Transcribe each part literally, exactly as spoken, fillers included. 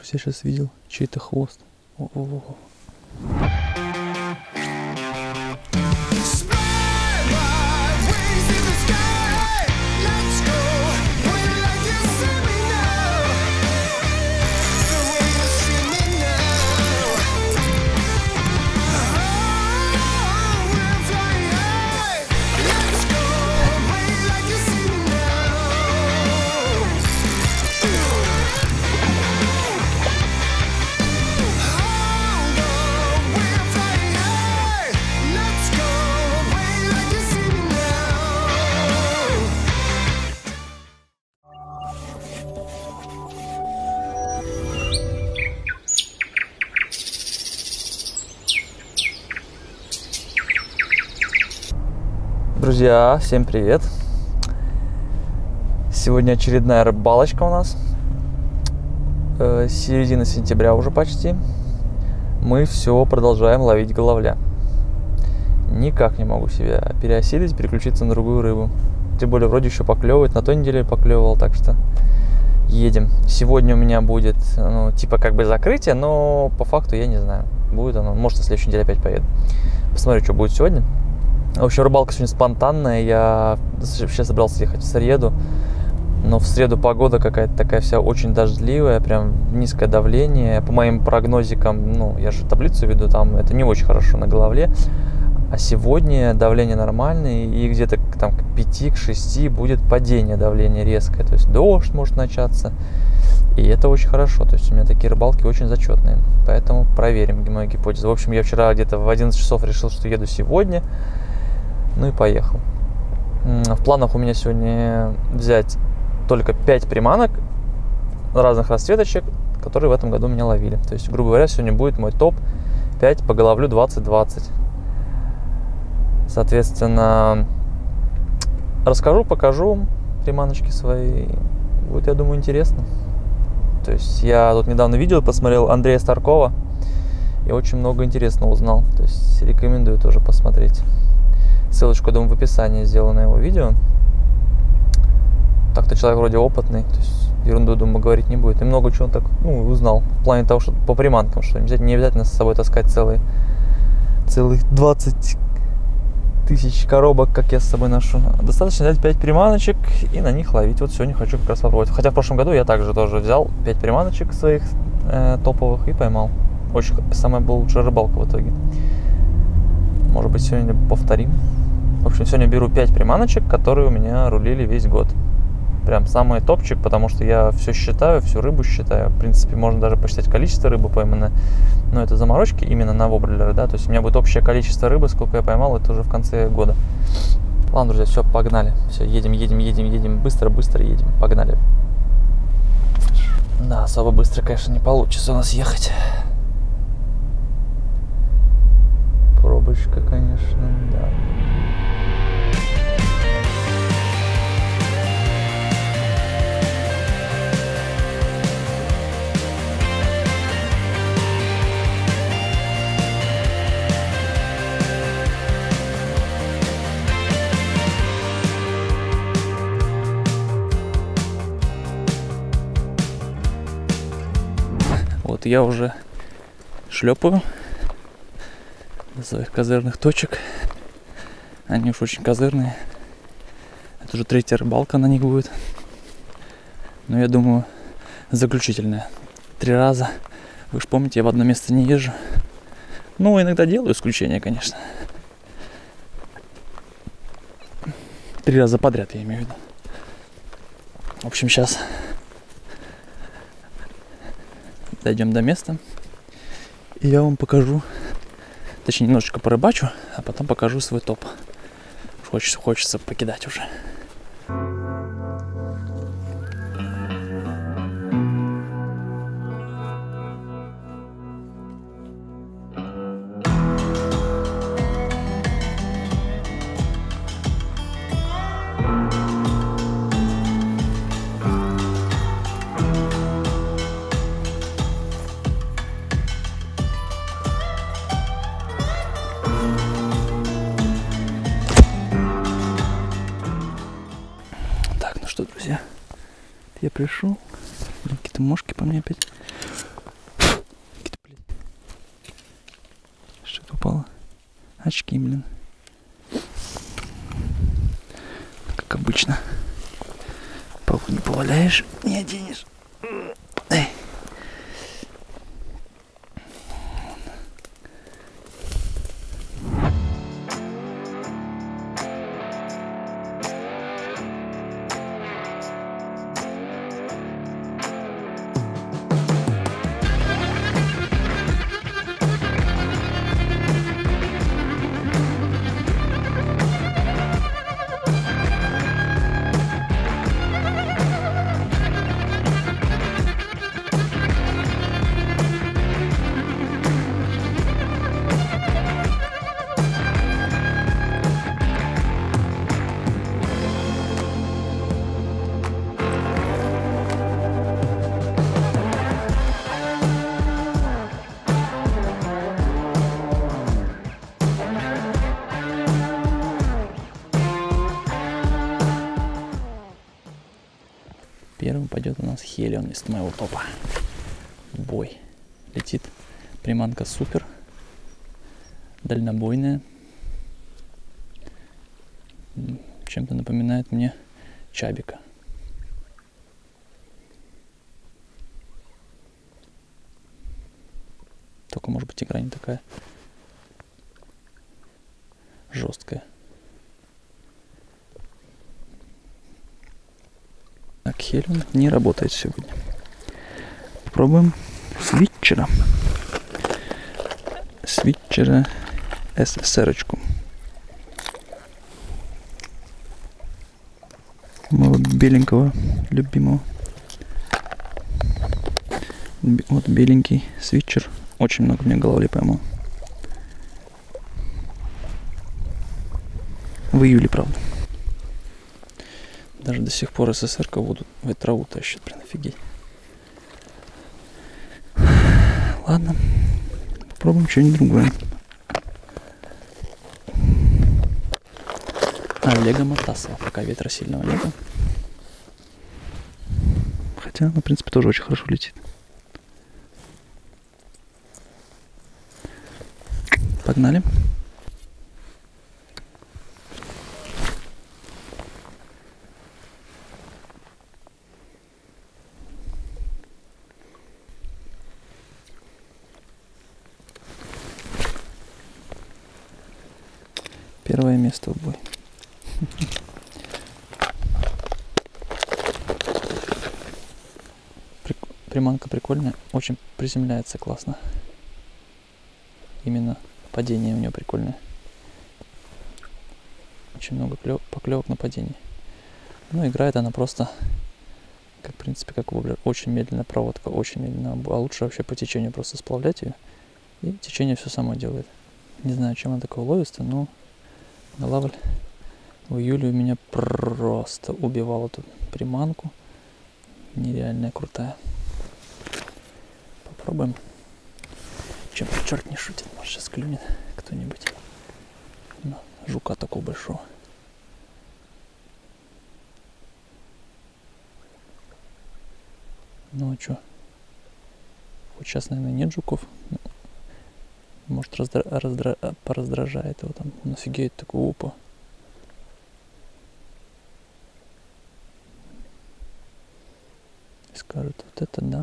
кажется, я сейчас видел чей-то хвост. О-о-о. Друзья, всем привет! Сегодня очередная рыбалочка у нас. Э, середина сентября уже почти. Мы все продолжаем ловить головля. Никак не могу себя переосилить, переключиться на другую рыбу. Тем более вроде еще поклевывает, на той неделе поклевывал, так что едем. Сегодня у меня будет, ну, типа как бы закрытие, но по факту я не знаю. Будет оно, может, на следующей неделе опять поеду. Посмотрю, что будет сегодня. В общем, рыбалка сегодня спонтанная. Я сейчас собрался ехать в среду, но в среду погода какая-то такая вся очень дождливая, прям низкое давление. По моим прогнозикам, ну, я же таблицу веду, там это не очень хорошо на головле. А сегодня давление нормальное, и где-то там к пяти, к шести будет падение давления резкое. То есть дождь может начаться, и это очень хорошо. То есть у меня такие рыбалки очень зачетные. Поэтому проверим мою гипотезу. В общем, я вчера где-то в одиннадцать часов решил, что еду сегодня. Ну и поехал. В планах у меня сегодня взять только пять приманок разных расцветочек, которые в этом году меня ловили. То есть, грубо говоря, сегодня будет мой топ пять по головлю двадцать двадцать. Соответственно, расскажу, покажу приманочки свои. Будет, я думаю, интересно. То есть я тут недавно видео посмотрел Андрея Старкова и очень много интересного узнал. То есть рекомендую тоже посмотреть. Ссылочку, думаю, в описании сделаю на его видео. Так-то человек вроде опытный, то есть ерунду, думаю, говорить не будет. И много чего он так, ну, узнал. В плане того, что по приманкам, что не обязательно с собой таскать целый, целых двадцать тысяч коробок, как я с собой ношу. Достаточно взять пять приманочек и на них ловить. Вот сегодня хочу как раз попробовать. Хотя в прошлом году я также тоже взял пять приманочек своих э, топовых и поймал. Очень самая была лучшая рыбалка в итоге. Может быть, сегодня повторим. В общем, сегодня беру пять приманочек, которые у меня рулили весь год. Прям самый топчик, потому что я все считаю, всю рыбу считаю. В принципе, можно даже посчитать количество рыбы пойманной. Но это заморочки именно на воблеры, да. То есть у меня будет общее количество рыбы, сколько я поймал, это уже в конце года. Ладно, друзья, все, погнали. Все, едем, едем, едем, едем. Быстро, быстро едем. Погнали. Да, особо быстро, конечно, не получится у нас ехать. Пробочка, конечно, да. Вот я уже шлепаю до своих козырных точек. Они уж очень козырные. Это уже третья рыбалка на них будет. Но я думаю, заключительная. Три раза. Вы же помните, я в одно место не езжу. Ну, иногда делаю исключения, конечно. Три раза подряд, я имею в виду. В общем, сейчас дойдем до места. И я вам покажу, точнее, немножечко порыбачу, а потом покажу свой топ. Хочется, хочется покидать уже. Друзья, я пришел, какие-то мошки по мне опять. Очки, блин. Как обычно. Палку не поваляешь, не оденешь. Эй. Первым пойдет у нас Хелион из моего топа. Бой. Летит. Приманка супер. Дальнобойная. Чем-то напоминает мне чабика. Только, может быть, игра не такая жесткая. Так, Хелион не работает сегодня. Попробуем свитчера. Свитчера эс эс эр-очку. Моего беленького любимого. Вот беленький свитчер. Очень много мне головли поймал. В июле, правда. Даже до сих пор эс эс эр-ка воду в траву тащит, блин, офигеть. Ладно, попробуем что-нибудь другое. Олега Матасова, пока ветра сильного нет. Хотя она, в принципе, тоже очень хорошо летит. Погнали. Первое место в бой. Приманка прикольная, очень приземляется классно. Именно падение у нее прикольное. Очень много клёв, поклевок на падении. Ну, играет она просто, как в принципе, как воблер. Очень медленная проводка, очень медленно. А лучше вообще по течению просто сплавлять ее. И течение все само делает. Не знаю, чем она такое ловится, но голавль в июле у меня просто убивал эту приманку. Нереальная, крутая. Попробуем. Чем черт не шутит, может сейчас клюнет кто-нибудь. На жука такого большого. Ну а что? Вот сейчас, наверное, нет жуков. Может, раздра... Раздра... пораздражает его там. Он офигеет такой, опа. И скажет, вот это да.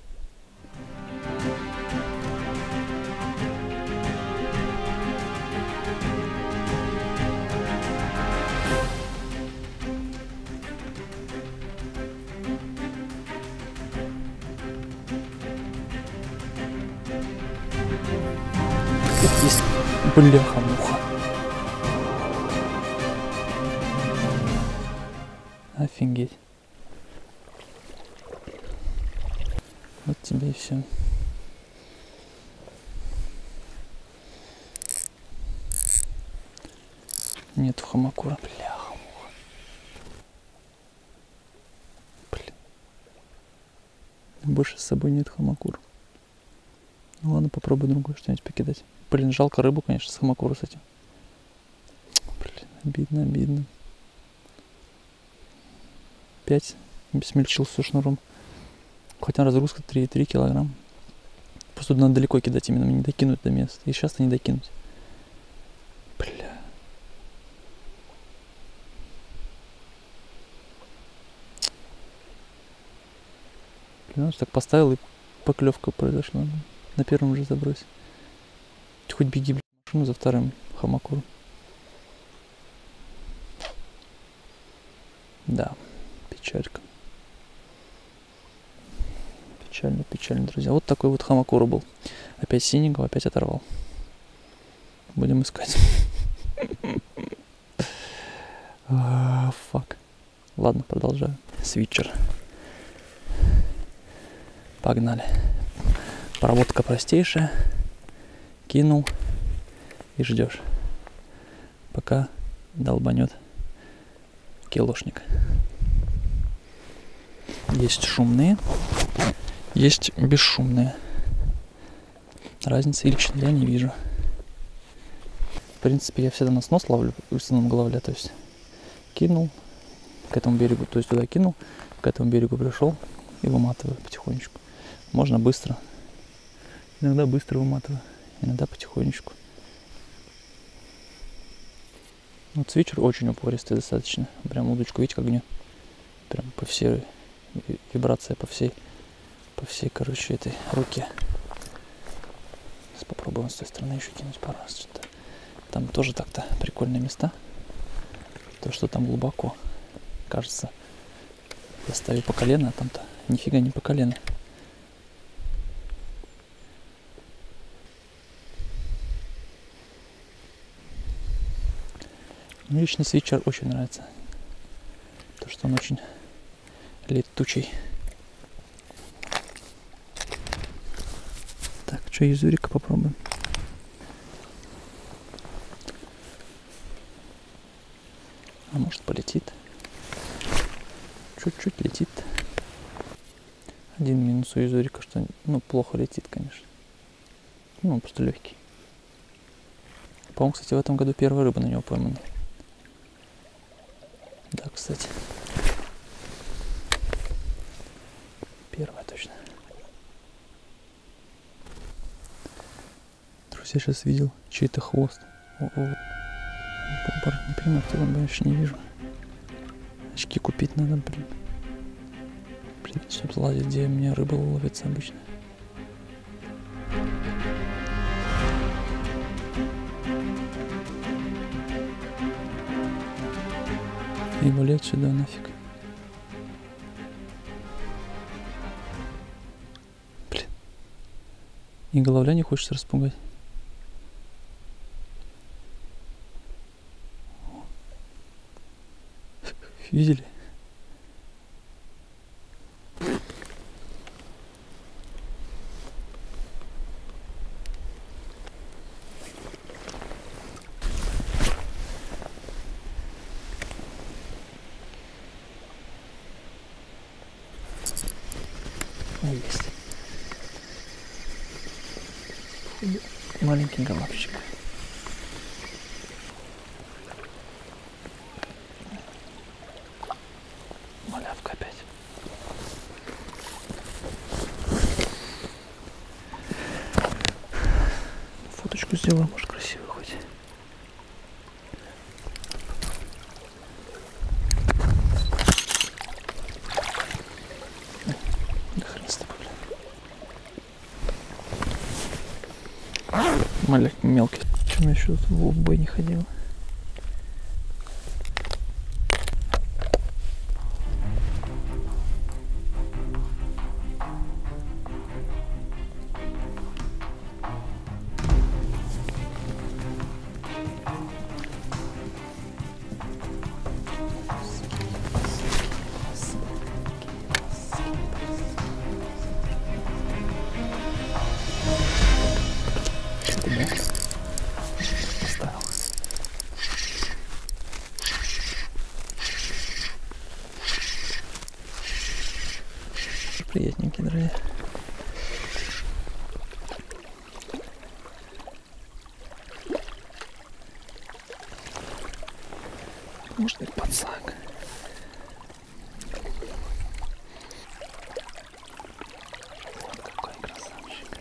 Есть бляха-муха. Офигеть. Вот тебе и все. Нет хамакура. Бляха-муха. Блин. Больше с собой нет хамакур. Ну ладно, попробуй другое что-нибудь покидать. Блин, жалко рыбу, конечно, с хамакура с этим. Блин, обидно, обидно. Пять смельчил со шнуром. Хотя разгрузка три и три килограмма. Просто надо далеко кидать, именно не докинуть до места. И сейчас-то не докинуть. Знаешь, так поставил и поклевка произошла. На первом же забросе. Хоть беги, блядь, машину за вторым хамакуром. Да, печалька. Печально, печально, друзья. Вот такой вот хамакура был. Опять синенького, опять оторвал. Будем искать. Фак. Ладно, продолжаю. Свитчер. Погнали. Проводка простейшая. Кинул и ждешь, пока долбанет килошник. Есть шумные, есть бесшумные. Разницы лично я не вижу. В принципе, я всегда на снос ловлю в основном головля, то есть кинул к этому берегу, то есть туда кинул, к этому берегу пришел и выматываю потихонечку. Можно быстро, иногда быстро выматываю, иногда потихонечку. Вот свитчер очень упористый достаточно. Прям удочку, видите, как гнет. Прям по всей вибрация, по всей, по всей, короче, этой руке. Сейчас попробуем с той стороны еще кинуть пару раз. Что-то. Там тоже так-то прикольные места. То, что там глубоко. Кажется, я ставлю по колено, а там-то нифига не по колено. Мне лично свитчер очень нравится. То, что он очень летучий. Так, что, юзурика попробуем. А может, полетит. Чуть-чуть летит. Один минус у юзурика, что, ну, плохо летит, конечно. Ну, он просто легкий. По-моему, кстати, в этом году первая рыба на него поймана. Да, кстати. Первая точно. Друзья, сейчас видел чей-то хвост. О-о. Не понимаю, кто он, больше не вижу. Очки купить надо, блин. Блин, чтобы залазить, где у меня рыба ловится обычно. И вали отсюда нафиг. Блин. И головля не хочется распугать. Видели? Есть. Маленький головчик. Малявка опять. Фоточку сделаю, может, красивую хоть. Да хрен с тобой, блин. Маляк мелкий. Чем я еще тут в бой не ходил? Поставил. Приятненький, друзья. Может быть, подсак. Вот какой красавчик.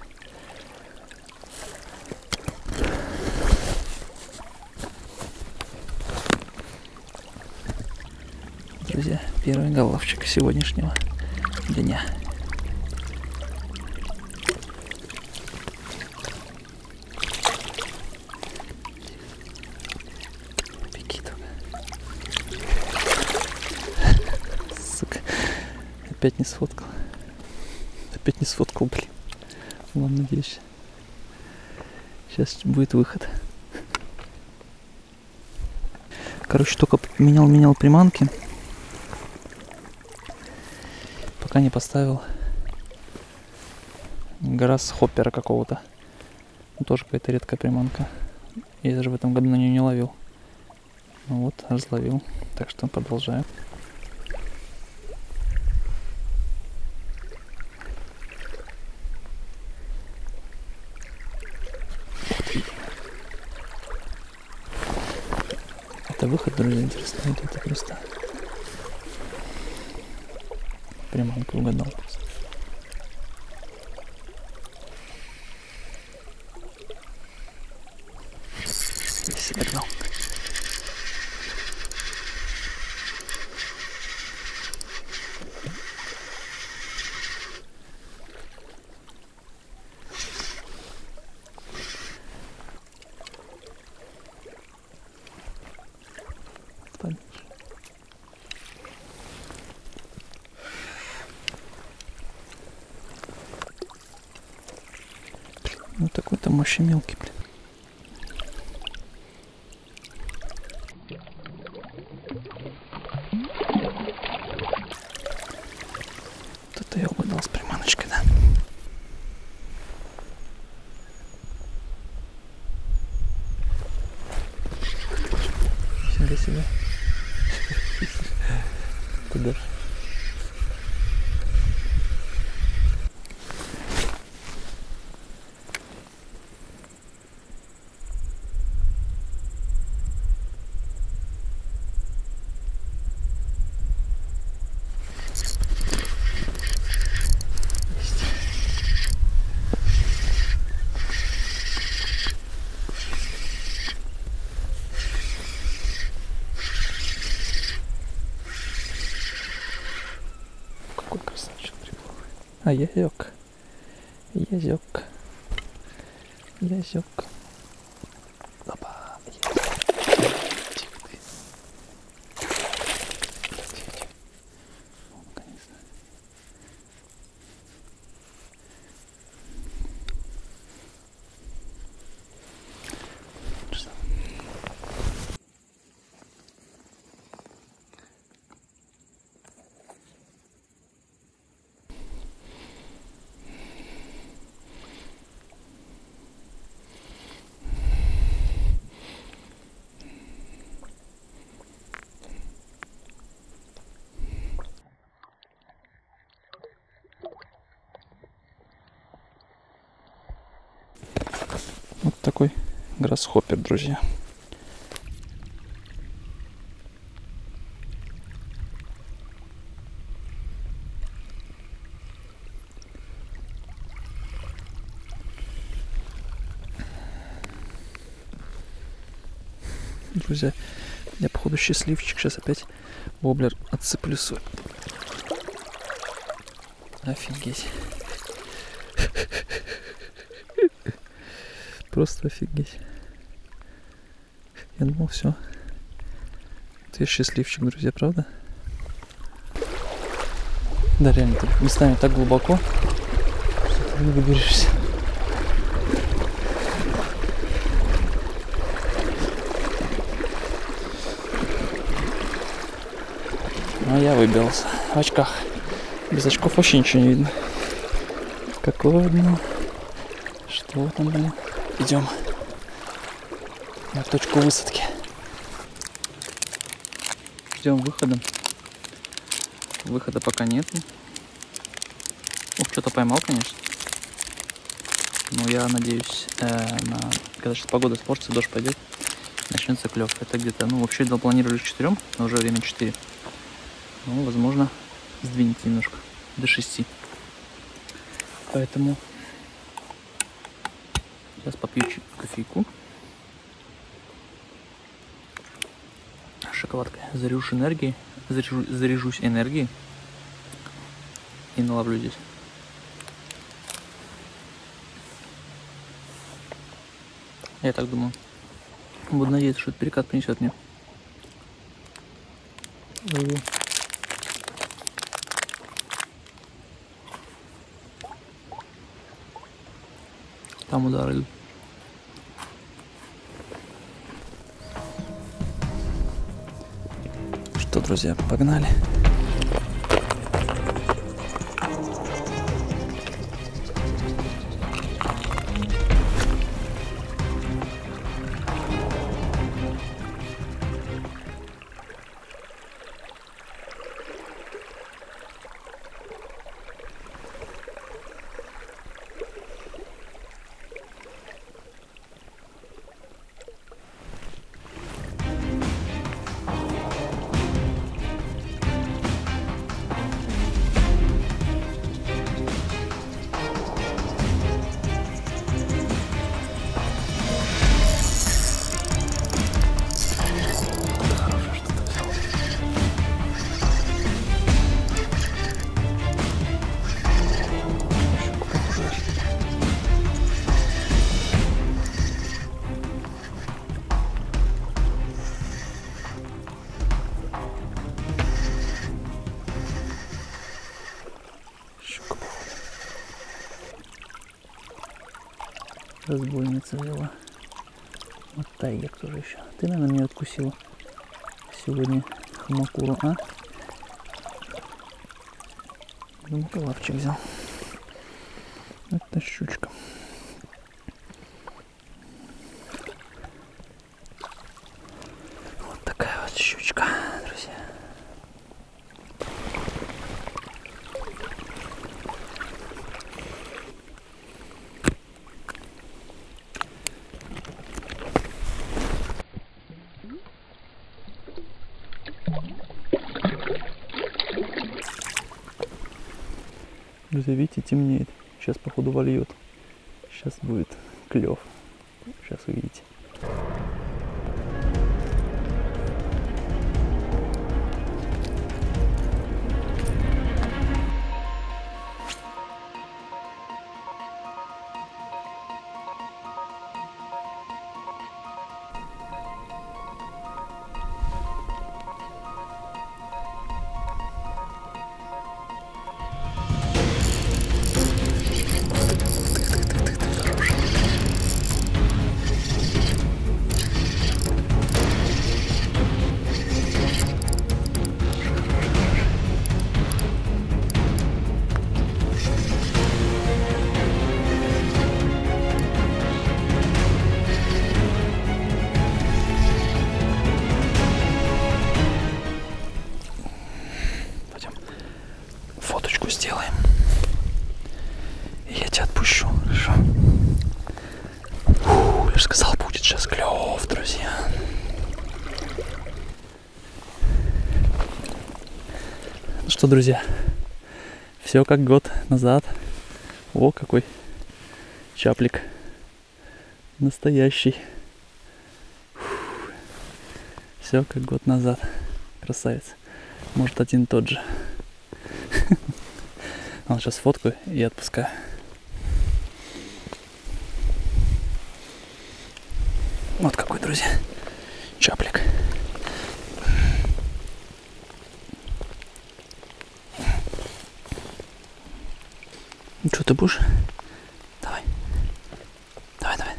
Друзья, первый головчик сегодняшнего дня. Опять не сфоткал. Опять не сфоткал, блин. Ладно, надеюсь. Сейчас будет выход. Короче, только менял-менял приманки. Пока не поставил грассхоппера какого-то. Ну, тоже какая-то редкая приманка. Я даже в этом году на нее не ловил. Ну вот, разловил. Так что продолжаем. Это выход, друзья, интересно. Вот это просто приманку угадал просто. Если догнал. Ну такой там вообще мелкий, блин. Вот это я угадал с приманочкой, да. Нифига себе. Куда? Какой красавчик приплыл. А, язёк. Язёк. Язёк. Опа. Тихо ты. Тихо. О, наконец-то. Что? Вот такой грассхоппер, друзья. Друзья, я походу счастливчик. Сейчас опять воблер отцеплю свой. Офигеть. Просто офигеть. Я думал, все. Ты счастливчик, друзья, правда? Да, реально, ты местами так глубоко, что ты не выберешься. А я выбрался в очках. Без очков вообще ничего не видно. Какое дно? Что там, блин? Идем на точку высадки. Ждем выхода. Выхода пока нет. Ух, что-то поймал, конечно. Но я надеюсь, э, на... когда сейчас погода испортится, дождь пойдет, начнется клев. Это где-то, ну, вообще планировали к четырем, но уже время четыре. Ну, возможно, сдвинется немножко до шести. Поэтому сейчас попью кофейку. Шоколадкой. Заряжусь энергией. Заряжу, заряжусь энергией. И наловлю здесь. Я так думаю. Буду надеяться, что этот перекат принесет мне. Там удары идут. Что, друзья, погнали. Разбойница взяла. Вот тайгер тоже еще. Ты, наверное, меня откусила сегодня хамакуру, а? Думаю, лавчик взял. Это щучка. Вот такая вот щучка, друзья. Друзья, видите, темнеет. Сейчас, походу, вольет. Сейчас будет клев. Сейчас увидите. Сделаем. И я тебя отпущу. Хорошо. Фу, я же сказал, будет сейчас клев, друзья. Ну что, друзья, все как год назад. О, какой чаплик. Настоящий. Все как год назад. Красавец. Может, один и тот же. Ладно, сейчас фоткаю и отпускаю. Вот какой, друзья, чаплик. Ну что, ты будешь? Давай. Давай, давай.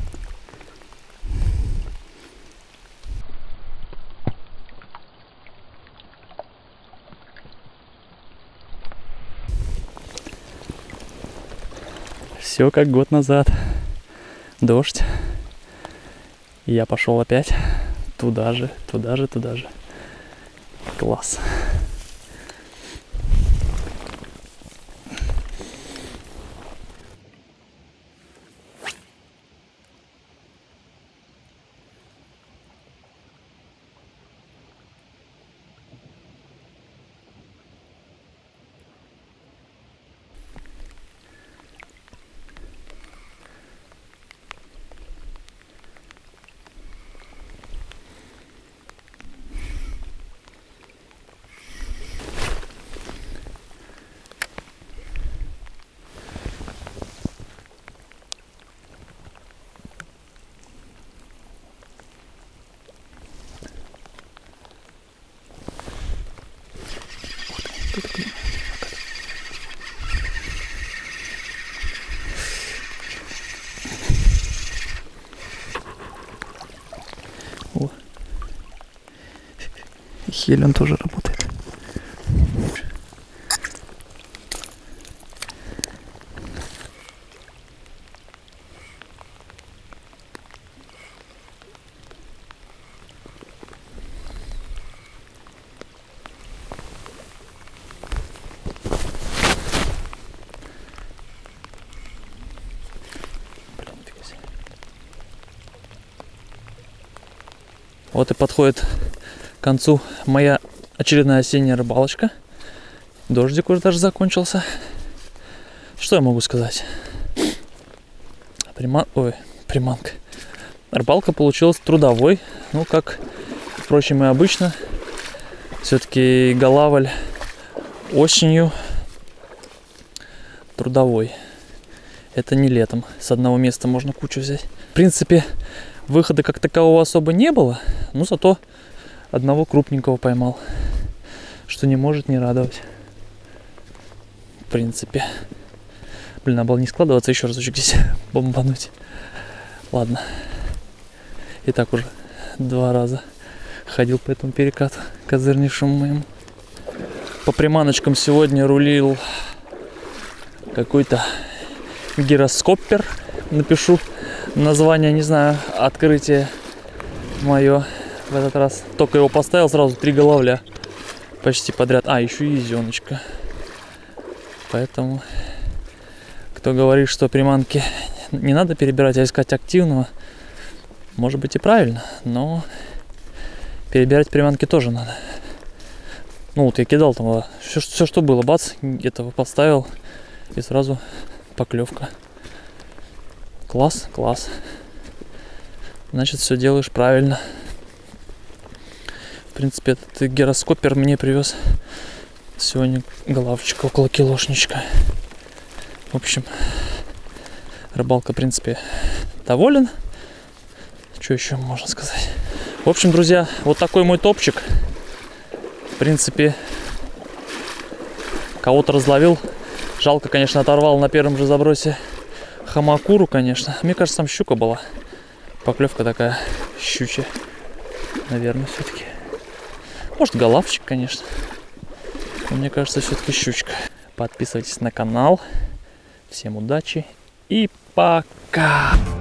Все как год назад. Дождь. И я пошел опять туда же, туда же, туда же. Класс. Хель он тоже работает. Вот и подходит к концу моя очередная осенняя рыбалочка. Дождик уже даже закончился. Что я могу сказать? Приман... Ой, приманка. Рыбалка получилась трудовой. Ну, как, впрочем, и обычно. Все-таки голавль осенью трудовой. Это не летом. С одного места можно кучу взять. В принципе, выхода как такового особо не было, но зато одного крупненького поймал, что не может не радовать. В принципе. Блин, надо было не складываться, еще разочек здесь бомбануть. Ладно. И так уже два раза ходил по этому перекату козырнейшему моему. По приманочкам сегодня рулил какой-то гироскоппер. Напишу название, не знаю, открытие мое в этот раз. Только его поставил, сразу три головля почти подряд. А, еще и зеночка. Поэтому, кто говорит, что приманки не надо перебирать, а искать активного, может быть и правильно, но перебирать приманки тоже надо. Ну вот я кидал там все, все что было, бац, этого поставил, и сразу поклевка. Класс, класс. Значит, все делаешь правильно. В принципе, этот гироскоппер мне привез сегодня головчика, около килошничка. В общем, рыбалка, в принципе, доволен. Что еще можно сказать? В общем, друзья, вот такой мой топчик. В принципе, кого-то разловил. Жалко, конечно, оторвал на первом же забросе хамакуру, конечно. Мне кажется, там щука была. Поклевка такая щучья. Наверное, все-таки. Может, голавчик, конечно. Но мне кажется, все-таки щучка. Подписывайтесь на канал. Всем удачи и пока!